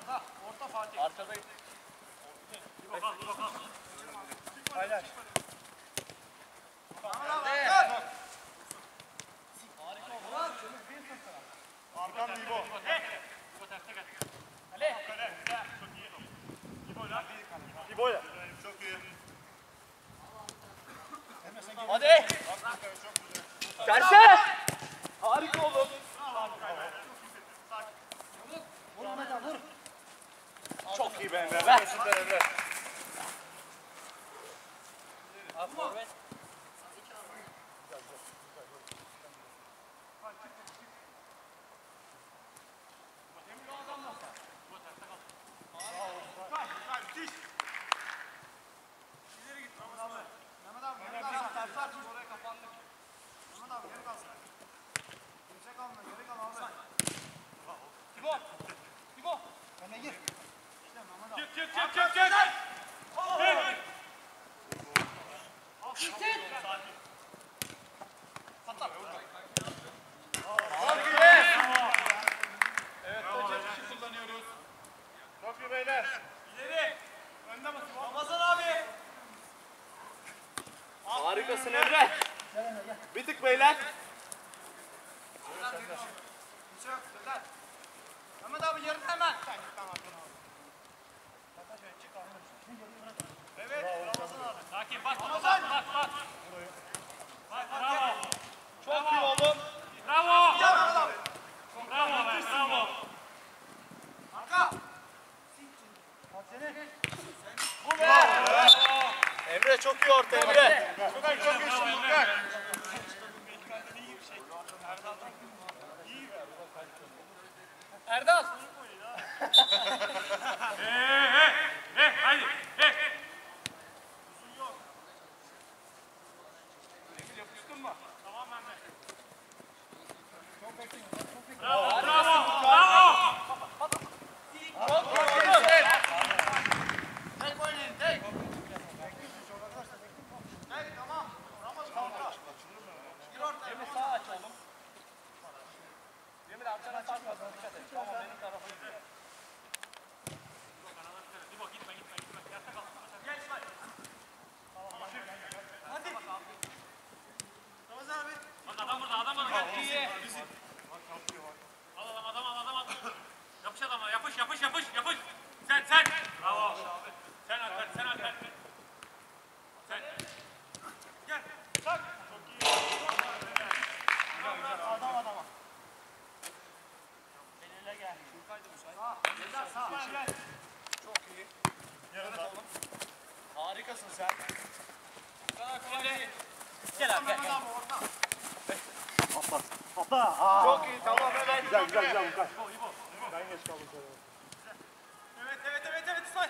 Orta Fatih. Arkadayım. Paylaş. Arkam İbo. İbo'yla. Çok iyi. Hadi. Terse. Harika oğlum. Vur Ahmet abi vur. Çok iyi be Emre. Ver. Süper Emre. Abi forvet. Mehmet abi geri kalsın. Tersi açmış oraya kapandık. Mehmet abi geri kalsın. Kimse kalmıyor. Geri kal abi. İbo. İbo. Öne gir. İşte Mehmet abi. Çık. Evet, tek kişi kullanıyoruz. Çok iyi beyler. İleri. Önde basın. Ramazan abi. Harikasın Emre. Bir tık beyler. Kimse yok. Sezer. Mehmet abi yarın hemen. Evet, Ramazan abi. Sakin bas bas. Bravo. Çok iyi oğlum. Bravo. Ya Mehmet abi. Bravo be. Bravo. Arka. Seni. Bu be. Emre çok iyi orta Emre. Çok iyisin Burkak. Erdal. Haydi. Yapıştın mı? Tamam ben de. Bravo. Bravo. Çok iyi. Tek oynayın tek. Tek tamam. Ramazan orta. Gir ortaya. Emre sağ aç oğlum. Emre arkana sarkmasın dikkat et. Tamam benim tarafa gidiyor. Gitme. Yatta kal. Gel İsmail. Hadi. Ramazan abi. Bak adam burada. Adam burada. Çok iyi. Al adam. Yapış adama. Yapış. Sen. Bravo. Sen Alper. Sen. Gel. Tak. Çok iyi. Adama. Belirle gel. Sağ. Sezer sağ. Çok iyi. Yarın oğlum. Harikasın sen. Gel abi gel. Mehmet abi orta. Hoppa. Çok iyi tamam evet. Güzel Burkak. Ben geç kaldım. Evet İsmail.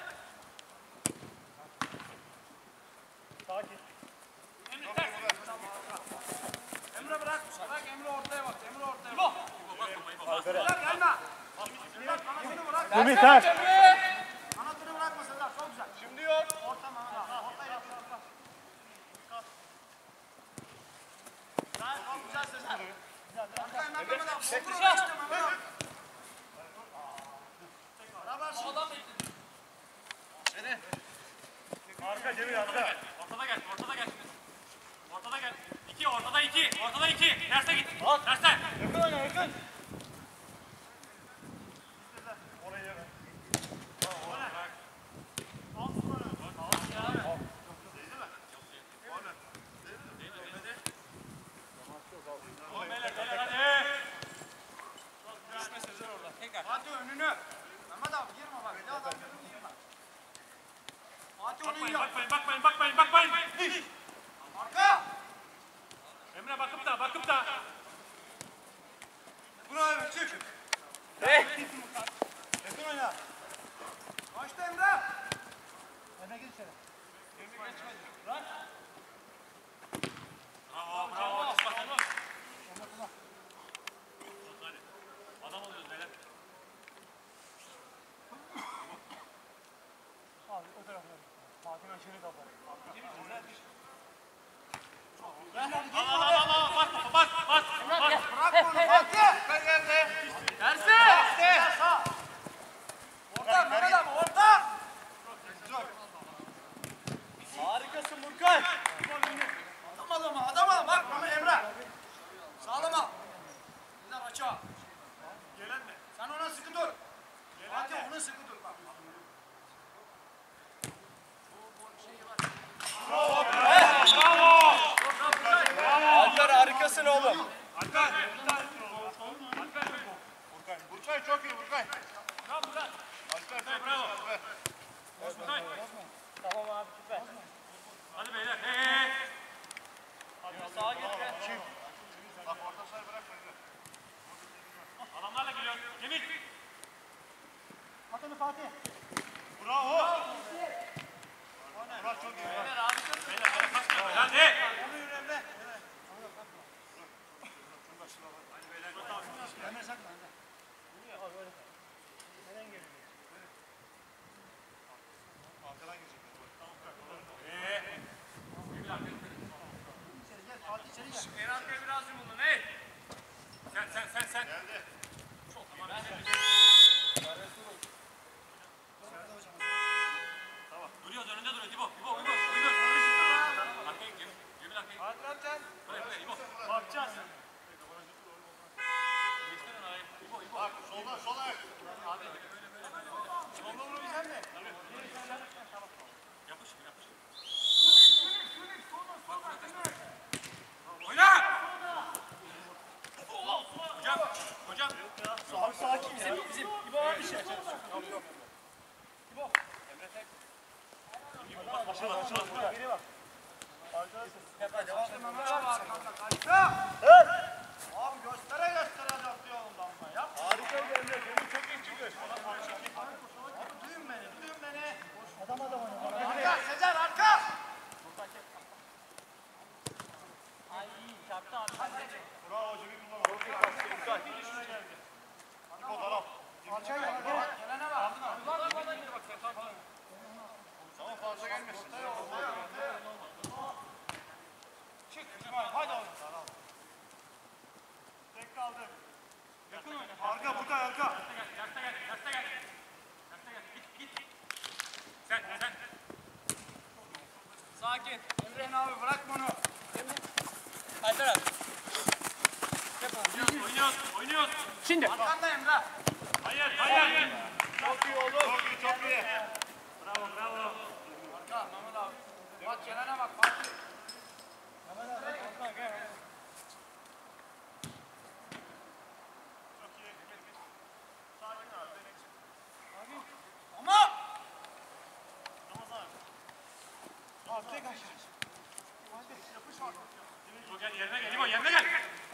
Sakin. Emre bırak. Emre ortaya bak. Bak. Alper'e. Sezer gelme. Sezer kanatını bırak. Ümit ters. Kanatını bırakma Sezer. Çok güzel. Şimdi yok. Orta Mehmet abi. Orta yapıyor. Çok güzel Sezer. Arkaya Mehmet abi. Çek Kontrol dışarı. işte Mehmet abi. Beraber şimdi. Arka Cemil arka. Ortada gel. Ortada gel. 2. Ortada 2. Terse git. At. Terse. Yakın oyna yakın. Oraya yeme. Fatih önünü. Mehmet abi girme bak. Bir adam girme. Fatih onu yiyor. Bakmayın. Arka. Emre bakıp da. Buraya çık. Hey. Yakın oyna. Başla Emre. Emre gir içeri. Bravo. Adam oluyoruz beyler. Abi o tarafa. Fatih'in aşırı kapalı. Al. Bas. Bırak onu Fatih. Tersi. Sağ. sıkı dur bak. Alper harikasın oğlum. Burkay çok iyi Burkay. Bravo Murat. Alper Bravo. Alper. Osman. Tamam abi süper. Hadi beyler. Hey. Sağa git be. Bak orta sahayı bırak beni. Adamlarla geliyor. Cemil. At onu Fatih. Bravo. Murat çok iyi. Beyler bana pas ver. Hadi. Emre sakla. Arkadan girecek. İçeri gel Fatih içeri gel. En arkaya biraz yumulun. Hey. Sen. Geldi. Çok tamam. Duruyoruz önünde duruyor. İbo. Arkaya git. Cemil arkaya git. Hadi lan sen. Buraya İbo. Bakacağız. Geçsene araya. İbo. Bak solda sol ayak. Abi. Solda vurabilecek misin? Yapış. Oyna! Hocam. Abi sakin. Bizim İbo abi şey. Biri bak. Hep hadi devam. Abi göstere diyor ondan ben. Yap. Harika bir Emre. Senin çok iyi çıkıyor. Abi duyun beni. Adam oynuyor. Arka Sezer arka. Ay çarptı abi. Bravo Cemil Bulama. Çok iyi pas. İbo taraf. Arka gel. Gelene bak. Ama fazla gelmesin. Çık. Hadi oğlum. Tek kaldı. Yakın oyna. Arka Burkay arka. Yakta gel. Git. Sen. Sakin. Emre abi bırakma onu. Alper abi. Oynuyoruz. Şimdi. Arkanda Emre. Hayır. Çok iyi oğlum. Çok iyi. Bravo. Arka Mehmet abi. Bak gelene bak Fatih. Mehmet abi arka gel. Çok iyi. Sakin abi. Ama. Ramazan. Abi tek aşağı. İbo gel yerine gel. İbo yerine gel.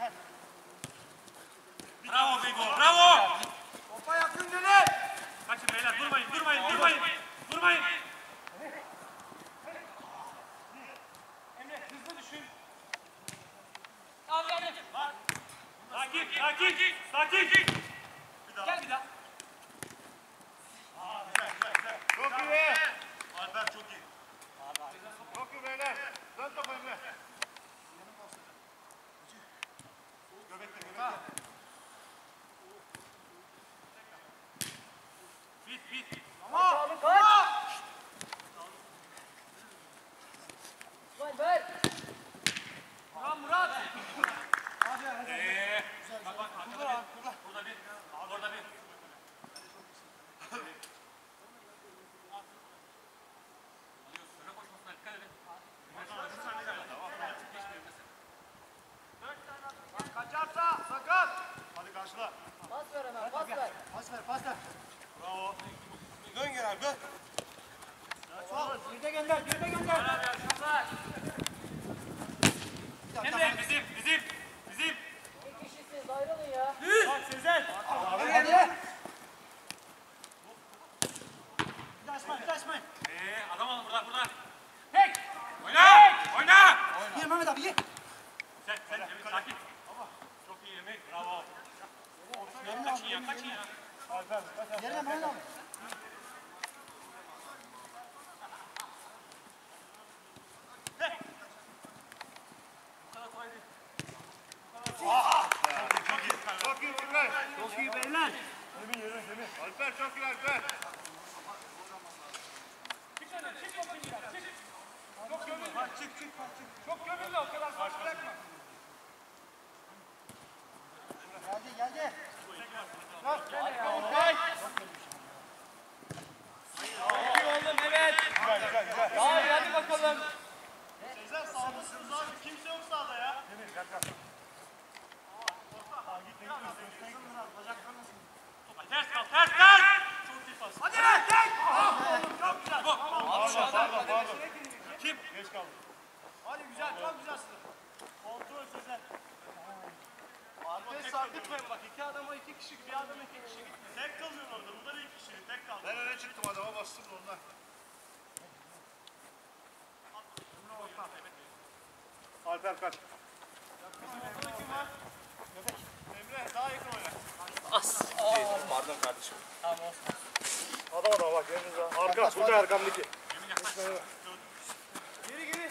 Bravo Bego. Bravo. Topa yakın dene. Kaçın beyler. Durmayın. Emre hızlı düşün. Sakin. Gel bir daha. Çok iyi. Alper çok iyi. Çok iyi beyler. Dön topa Emre. Göbekte. Bit. Ama. Lan Murat. Bak arkada bir. Orada bir. Alıyoruz. Öne koşmasına dikkat edin. Kaçarsa sakat. Hadi karşıla. Pas ver. Bravo. Dön gel abi dön. Sol. Geride gönder. Emre bizim. Kişisiz ayrılın ya. Bak Sezer. Hadi. Bir daha açmayın. Adam alın burada. Hey! Oyna! Gir Mehmet abi gir. Sen Cemil sakin. Çok iyi Emre. Bravo. Kaçın ya. Yerine Mehmet abi. Çok iyi Burkay. Çok iyi beyler. Alper çok iyi Alper. Çok gömülme o kadar fazla bırakma. Geldi. Pardon. Kim? Geç kaldım. Hadi güzel, tam güzel sınıf. Kontrol Sezer. Arkaya sarkıtmayın bak. 2 adama 2 kişi, bir adama 2 kişi. Tek kalıyorsun orada. Bunlar 2 kişi. Tek kaldı. Ben öne çıktım, adama bastım da ondan. Alper kaç. Emre daha yakın oyna. Pardon kardeşim. Adam bak yanınıza. Arka. Burada arkamdaki. Geri.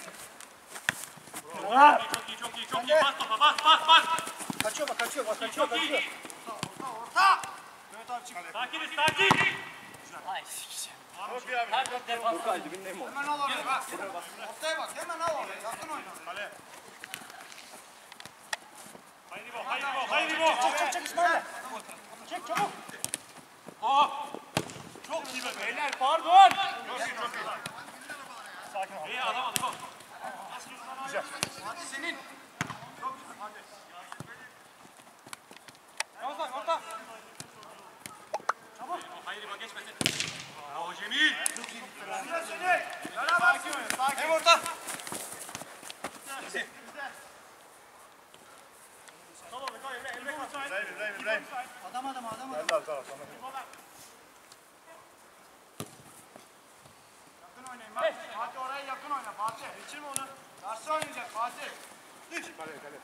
Çok iyi. Bas topa, bas. Kaçıyor bak. Çok iyi. Orta! Evet abi çık. Sakin. Çok iyi abi. Her defans. Hemen al oraya bak. Ortaya bak, hemen al oraya. Yakın oyna. Kale. Haydi İbo. Çek İsmail'e. Çek çabuk. Çok iyi be beyler, pardon. Çok iyi. Sakin ol. İyi alamadık o. Hadi senin. Çok güzel, hadi. Ramazan orta. Haydi İbo geçmesin. Bravo Cemil. Güzel seni. Beraber. Sakin. Hem orta. İbrahim. Adam. Ben de al tamam. Yakın oynayın bak. Fatih oraya yakın oyna Fatih. Geçirme onu. Karşı oynayacak Fatih. Kale.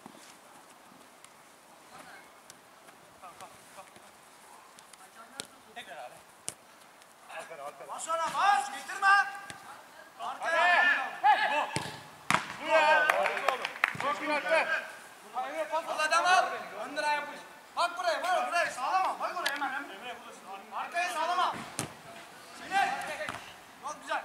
Bas ona bas. Getirme. Arkaya. Çok iyi Alper. Al adamı. Ön direğe yapış. Bak buraya. Sağlama. Bak oraya hemen. Arkaya sağlama. Seni. Çok güzel.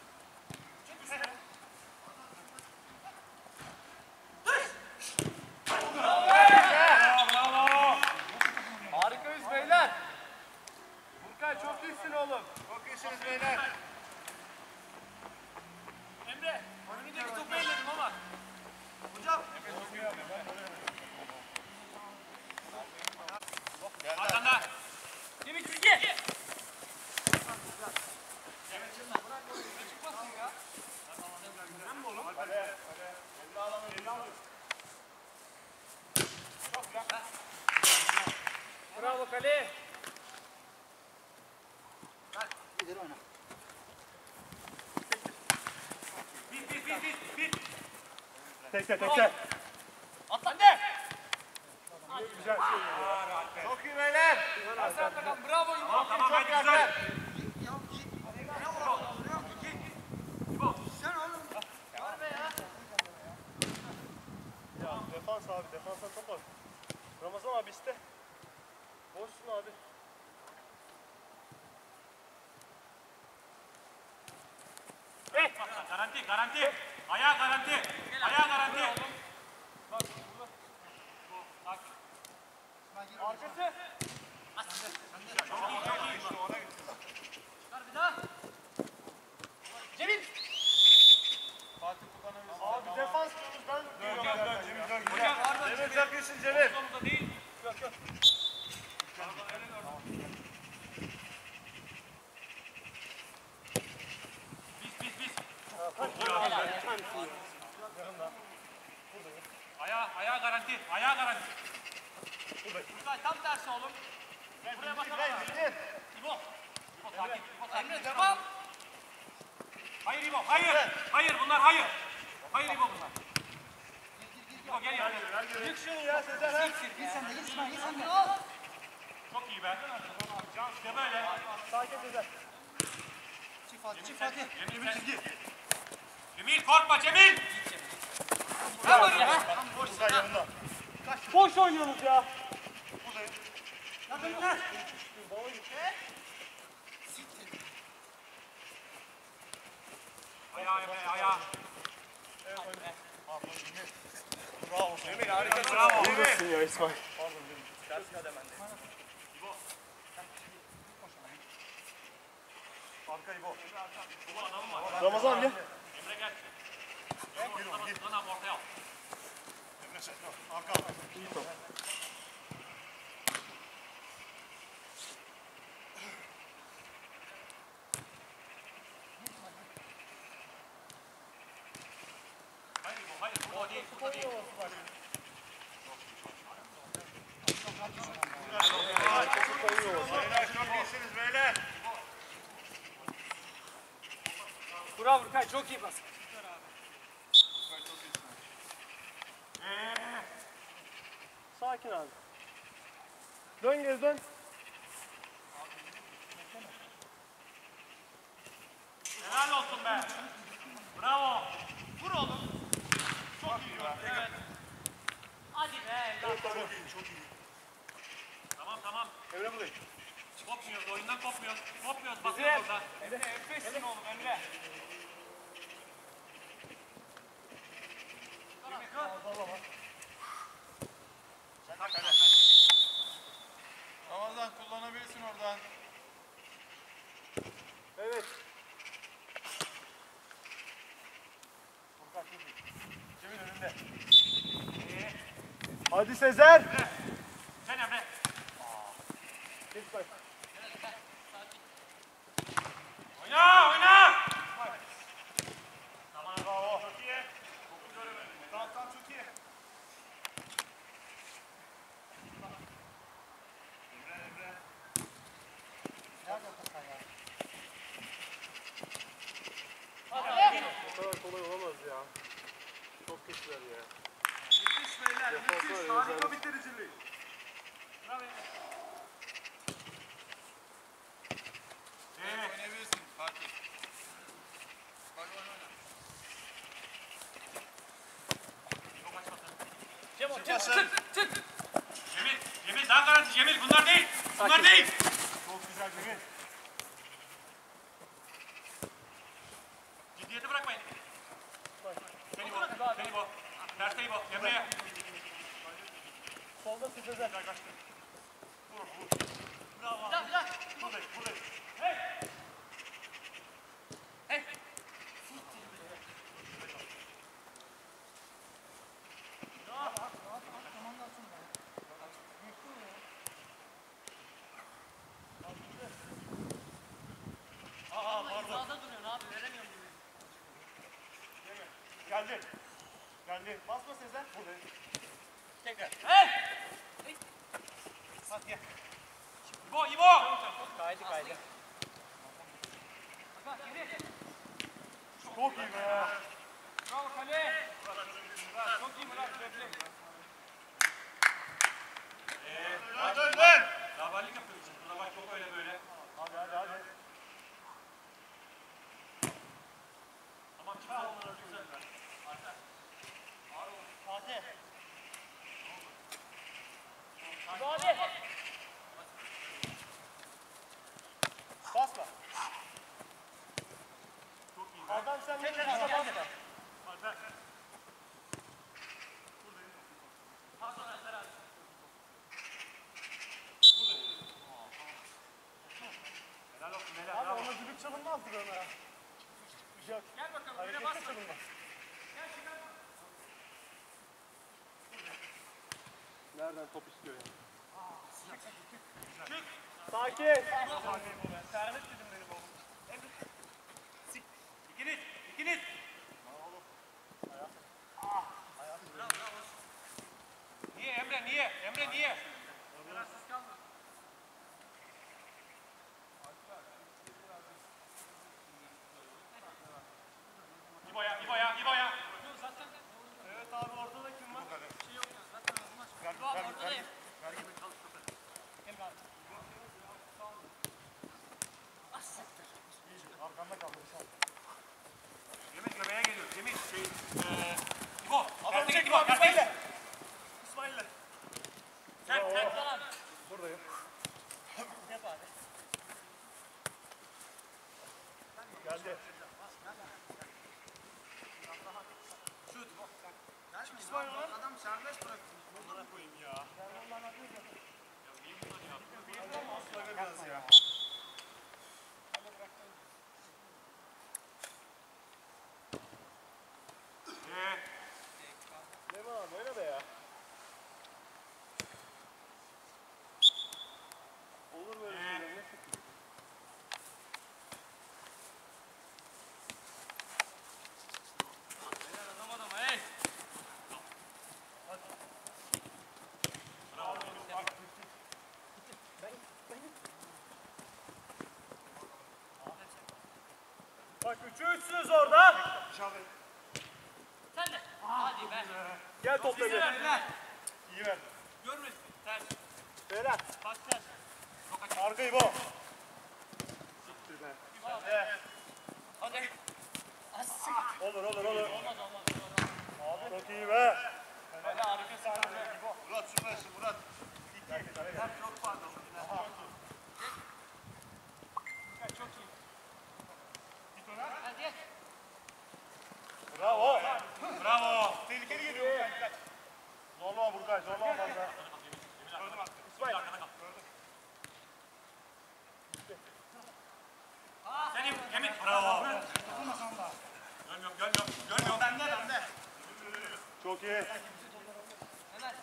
Harikayız beyler. Burkay çok iyisin oğlum. Çok iyisiniz beyler. Emre, önündeki topu elledim ama. Hocam. Arkanda. Cemil çizgi. Bravo kale. İleri oyna. Bir. Tekte. At lan de. Güzel. Çok iyi beyler. Bravo İbo. Tamam hadi güzel. Sen oğlum. Var be ya. Ya defans abi. Defansa top at. Ramazan abi iste. Boşsun abi. Garanti. Ayağa garanti. Arkası. Çok iyi. Cemil. Abi defans diyoruz ben diyorum. Dön. Cemil dön. Hocam, Cemil çok iyisin Cemil. Omuzda değil. Biz. Ayağa garanti. Güzel, tam tersi oğlum. Buraya bakalım. İbo sakin. Emre devam. Hayır İbo, hayır bunlar hayır. Hayır İbo bunlar. İbo gel yanına. Yık şunu ya Sezer ha. Git sen de. Çok iyi be. İşte böyle. Sakin Sezer. Çık Fatih. Cemil korkma Cemil. Burkay yanında. Boş oynuyorsunuz ya. Ayağa. Bravo. Cemil harikasın. Bravo. İyisin ya İsmail. Arkayı bu. Ramazan gel. Emre gel. Lan abi ortaya al. Arka. İyi top. Bravo Burkay, çok iyi pas. Sakin abi. Dön geri dön. Helal olsun be. Bravo. Vur oğlum. Çok iyi be. Evet. Hadi be. Tamam tamam. Emre buradayım. Kopmuyoruz. Oyundan kopmuyoruz. Kopmuyoruz. Basıyoruz orada. Enfessin oğlum Emre. Ramazan kullanabilirsin oradan. Evet. Cemil önünde. Hadi Sezer. Sen Emre. Geç bak. Oyna oyna. Tamam bravo. Çok iyi. Tamam tamam çok iyi. O kadar kolay olamaz ya. Çok güçler ya. Müthiş beyler, müthiş. Harika bitiricilik. Oynayabilirsin Fatih. Cemo çık çık çık. Cemil. Cemil daha garanti Cemil. Bunlar değil. Bunlar değil. Çok güzel Cemil. Ciddiyeti bırakmayın. Seni bu. Seni bu. Tersteyi bu. Emre'ye. Solda Sezer. Bravo. Bir daha. Buradayım. Buradayım. Sağda duruyorsun abi, veremiyorum gibi. Geldi. Geldi. Basma Sezer. Buradayım. Tekrar. Hadi gel. İbo. İbo. Kaydı. Bak geri. Çok iyi be. Bravo kale. Çok iyi Murat. Lavallik yapıyoruz. Buna bak çok öyle böyle. Hadi. Tamam çık onlara güzel. Fatih. Abi. Basma. Çok iyi. Adam sen ne Tekrar basma. geldi. Helal olsun. Abi Helal. ona düdük çalınmaz ona ya. Yok. Gel bakalım. Yine Hareketli basma. çalınmaz. Nereden top istiyor ya? Sakin. Servet dedim benim oğlum. İkiniz. İkiniz. Niye Emre? Niye? Emre niye? İbo'ya. Evet abi ortada kim var? Ortadayım. Arkanda kaldı. Cemil göbeğe geliyor. Cemil İbo. Adam çek İbo. bak İsmail'le. İsmail'le. Sen. Buradayım. Yap abi. Geldi. İsmail adam serbest bıraktı. Bana koyayım ya. Biraz ya. Leman abi öyle be ya. Olur böyle şeyler. Ne fikir? Bak 3'ü 3'sünüz orada. Sen de. Hadi be. Gel topla bir. İyi ver. Görmesin. Ters. Beyler. Pas ters. Arkayı bu. Hadi. Olur. Çok iyi be. Hadi harikasın abi. Murat süpersin Murat. Çok pardon. Çok iyi. Hadi. Bravo. Bravo. Tehlikeli geliyor. Zorlama Burkay, zorlama fazla. İsmail. Senin Emin. Bravo. Görmüyorum. Bende. Çok iyi. Hemen.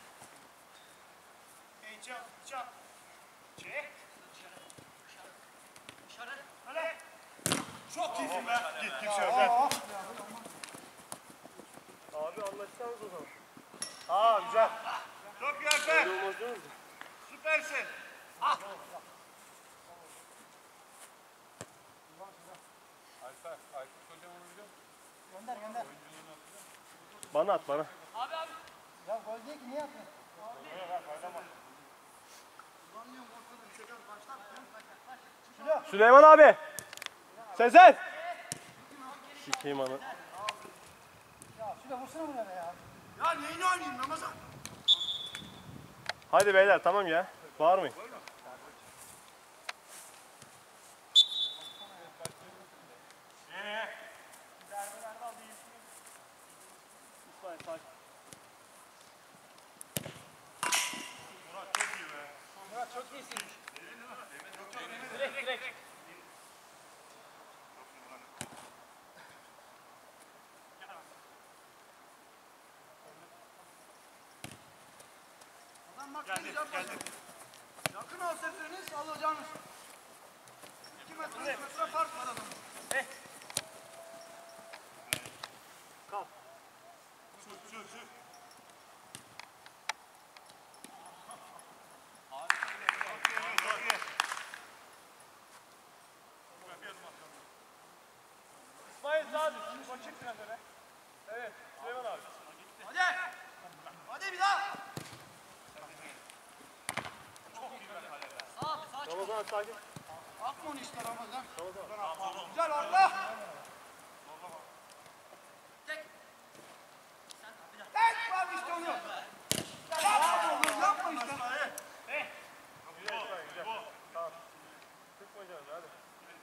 Çap. Dışarı. Çok iyisin be. Git şöyle. Abi anlaşsanız o zaman. Aa güzel. Çok iyi Alper. Süpersin. Gönder. Bana at bana. Abi. Ya gol değil ki niye atıyorsun? Süleyman abi. Sezen. Sikeyim anı. Ya şurada vursana bunlara ya. Ya neyini oynayayım Ramazan? Hadi beyler tamam ya. Bağırmayın. İsmail sakin. Murat çok iyisin. Direkt. Adam bak ne güzel pas. Yakın olsa freniz alacağınız. 2 metre 3 metre fark var adamın. Sür. Çok iyi. İsmail sağ düş. Açık biraz öyle. Evet. Süleyman abi. Hadi bir daha. Sağ. Ramazan sakin. Akma onu işte Ramazan. Güzel orta. Tek. Tek var işte onu. Yapma işte. Sıkma canım hadi.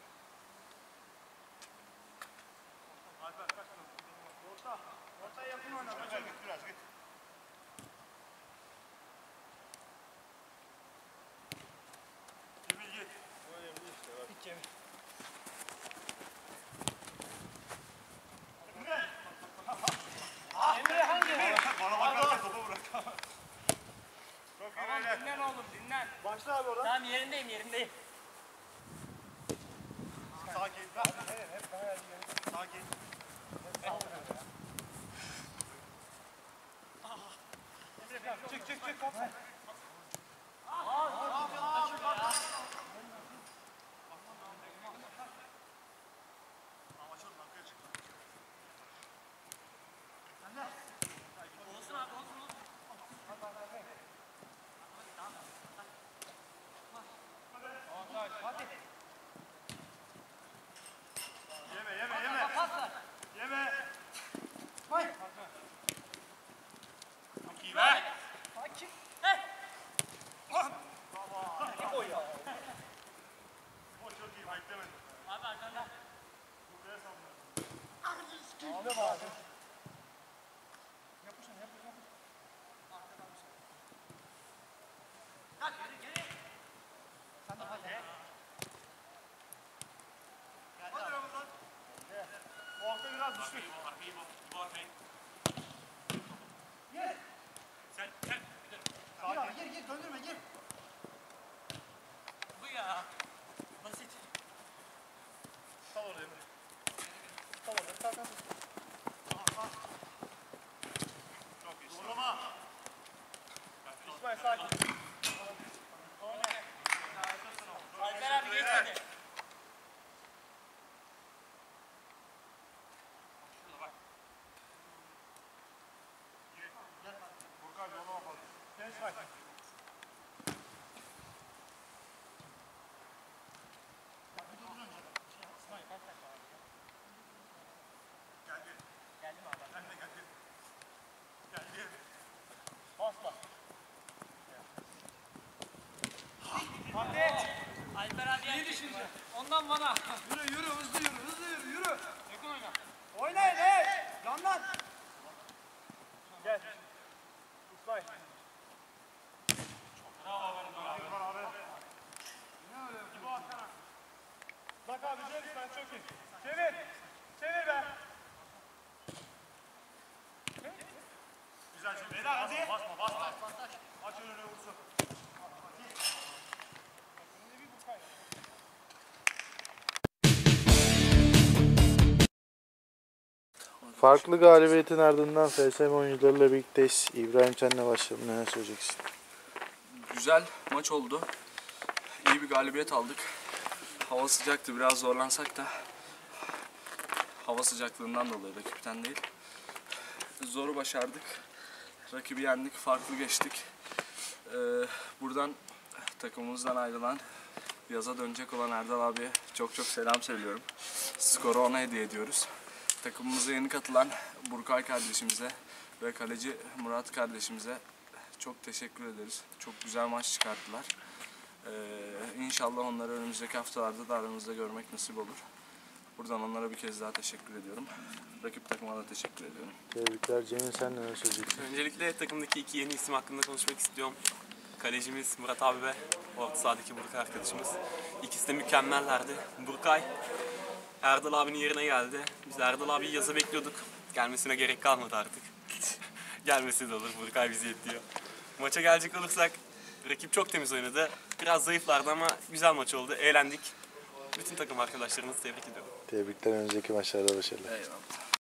Ortaya yakın oyna. Biraz git. Cemil git. Önemli işte bak. Hiç Cemil. Emre hangi? Bana bakarsan topu bırak. Çok iyi Tamam böyle. dinlen oğlum dinlen. Başla abi oradan. Tamam yerindeyim. Sakin. Sakin. Çık. Olsun abi olsun. Yeme. Pas ver. Yeme. Vay. Çok iyi be. Hakim. Hey. O çok iyi. Beklemedim. Abi arkanda. Buraya saldım. Abi abi. Yapışın. Kalk geri. Sen de hadi. Hadi Ramazan. Orta biraz düştü. Gir döndürme gir. Bu ya. Basit. Sal oraya Emre. Çok iyi. Zorlama. İsmail sakin. Alper abi geç hadi. Ondan bana. Yürü yürü hızlı yürü hızlı yürü yürü. Yakın oyna. Oynayın hey. Yandan. Gel. İsmail. Bak abi gel İsmail çok iyi. Çevir. Çevir be. Güzel çevir. Beyler hadi. Basma basma. Aç önüne vursun. Farklı galibiyetin ardından FSM oyuncularıyla birlikteyiz. İbrahim senle başlayalım. Neler söyleyeceksin? Güzel maç oldu. İyi bir galibiyet aldık. Hava sıcaktı. Biraz zorlansak da hava sıcaklığından dolayı, rakipten değil. Zoru başardık. Rakibi yendik. Farklı geçtik. Buradan takımımızdan ayrılan, yaza dönecek olan Erdal abiye çok çok selam söylüyorum. Skoru ona hediye ediyoruz. Takımımıza yeni katılan Burkay kardeşimize ve kaleci Murat kardeşimize çok teşekkür ederiz. Çok güzel maç çıkarttılar. İnşallah onları önümüzdeki haftalarda da aramızda görmek nasip olur. Buradan onlara bir kez daha teşekkür ediyorum. Rakip takıma da teşekkür ediyorum. Tebrikler. Cemil sen neler söyleyeceksin? Öncelikle takımdaki iki yeni isim hakkında konuşmak istiyorum. Kalecimiz Murat abi ve orta sahadaki Burkay arkadaşımız. İkisi de mükemmellerdi. Burkay Erdal abinin yerine geldi. Biz Erdal abiyi yaza bekliyorduk. Gelmesine gerek kalmadı artık. Gelmesi de olur. Burkay bizi yetiyor. Maça gelecek olursak rakip çok temiz oynadı. Biraz zayıflardı ama güzel maç oldu. Eğlendik. Bütün takım arkadaşlarımızı tebrik ediyorum. Tebrikler. Önümüzdeki maçlarda başarılar. Eyvallah.